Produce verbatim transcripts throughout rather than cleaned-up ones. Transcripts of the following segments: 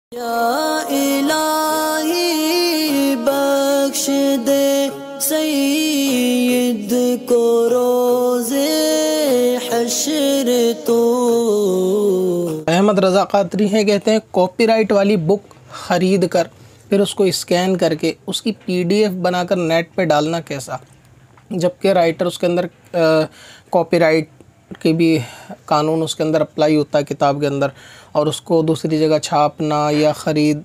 या इलाही बख्श दे सईद को रोज़े हश्र तो। अहमद रज़ा क़ादरी हैं, कहते हैं कॉपीराइट वाली बुक ख़रीद कर फिर उसको स्कैन करके उसकी पीडीएफ बनाकर नेट पे डालना कैसा, जबकि राइटर उसके अंदर कॉपीराइट के भी कानून उसके अंदर अप्लाई होता है किताब के अंदर, और उसको दूसरी जगह छापना या ख़रीद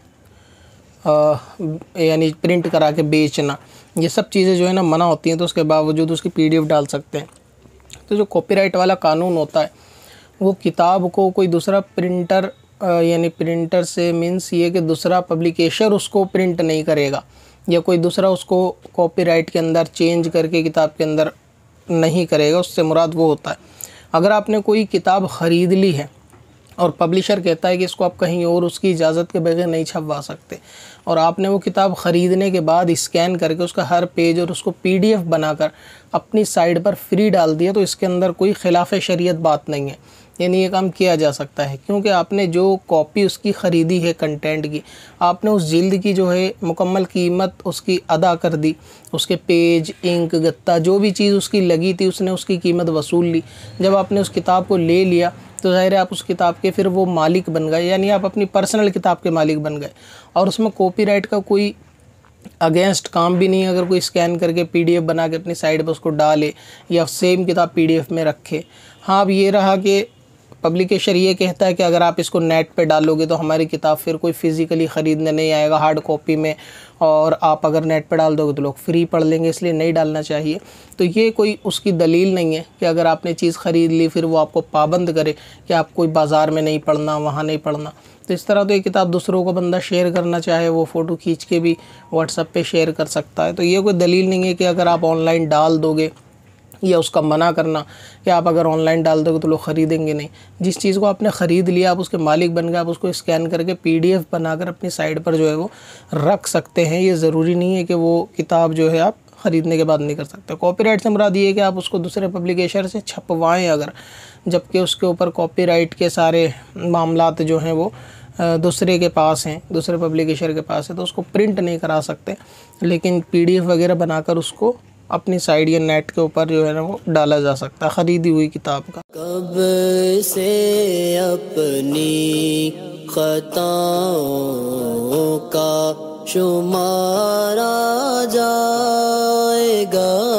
यानी प्रिंट करा के बेचना, ये सब चीज़ें जो है ना मना होती हैं। तो उसके बावजूद उसकी पीडीएफ डाल सकते हैं। तो जो कॉपीराइट वाला कानून होता है वो किताब को कोई दूसरा प्रिंटर यानी प्रिंटर से मीन्स ये कि दूसरा पब्लिकेशर उसको प्रिंट नहीं करेगा या कोई दूसरा उसको कॉपीराइट के अंदर चेंज करके किताब के अंदर नहीं करेगा। उससे मुराद वो होता है, अगर आपने कोई किताब ख़रीद ली है और पब्लिशर कहता है कि इसको आप कहीं और उसकी इजाज़त के बगैर नहीं छपवा सकते, और आपने वो किताब ख़रीदने के बाद स्कैन करके उसका हर पेज और उसको पीडीएफ बनाकर अपनी साइट पर फ्री डाल दिया, तो इसके अंदर कोई खिलाफ़ शरीयत बात नहीं है, यानी ये काम किया जा सकता है। क्योंकि आपने जो कॉपी उसकी ख़रीदी है कंटेंट की, आपने उस जिल्द की जो है मुकम्मल कीमत उसकी अदा कर दी, उसके पेज, इंक, गत्ता, जो भी चीज़ उसकी लगी थी उसने उसकी कीमत वसूल ली। जब आपने उस किताब को ले लिया तो ज़ाहिर है आप उस किताब के फिर वो मालिक बन गए, यानी आप अपनी पर्सनल किताब के मालिक बन गए, और उसमें कॉपीराइट का कोई अगेंस्ट काम भी नहीं है। अगर कोई स्कैन करके पीडीएफ बना के अपनी साइट पर उसको डाले या सेम किताब पीडीएफ में रखे। हाँ, अब ये रहा कि पब्लिकेशर ये कहता है कि अगर आप इसको नेट पे डालोगे तो हमारी किताब फिर कोई फ़िज़िकली ख़रीदने नहीं आएगा हार्ड कॉपी में, और आप अगर नेट पे डाल दोगे तो लोग फ्री पढ़ लेंगे, इसलिए नहीं डालना चाहिए। तो ये कोई उसकी दलील नहीं है कि अगर आपने चीज़ ख़रीद ली फिर वो आपको पाबंद करे कि आप कोई बाज़ार में नहीं पढ़ना, वहाँ नहीं पढ़ना। तो इस तरह तो ये किताब दूसरों को बंदा शेयर करना चाहे वो फ़ोटो खींच के भी व्हाट्सएप पे शेयर कर सकता है। तो ये कोई दलील नहीं है कि अगर आप ऑनलाइन डाल दोगे या उसका मना करना कि आप अगर ऑनलाइन डाल दोगे तो लोग ख़रीदेंगे नहीं। जिस चीज़ को आपने ख़रीद लिया आप उसके मालिक बन गए, आप उसको स्कैन करके पीडीएफ बनाकर अपनी साइट पर जो है वो रख सकते हैं। ये ज़रूरी नहीं है कि वो किताब जो है आप ख़रीदने के बाद नहीं कर सकते। कॉपीराइट से मुराद ये है कि आप उसको दूसरे पब्लिकेशर से छपवाएँ अगर, जबकि उसके ऊपर कॉपीराइट के सारे मामलात जो हैं वो दूसरे के पास हैं, दूसरे पब्लिकेशर के पास है, तो उसको प्रिंट नहीं करा सकते, लेकिन पीडीएफ वगैरह बनाकर उसको अपनी साइट या नेट के ऊपर जो है ना वो डाला जा सकता है ख़रीदी हुई किताब का। कब से अपनी खताओं का शुमारा जाएगा।